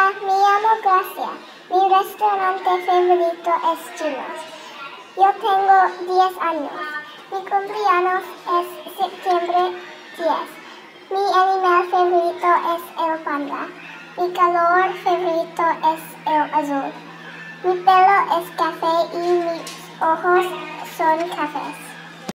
Hola, me llamo Gracia. Mi restaurante favorito es Chinos. Yo tengo 10 años. Mi cumpleaños es septiembre 10. Mi animal favorito es el panda. Mi color favorito es el azul. Mi pelo es café y mis ojos son cafés.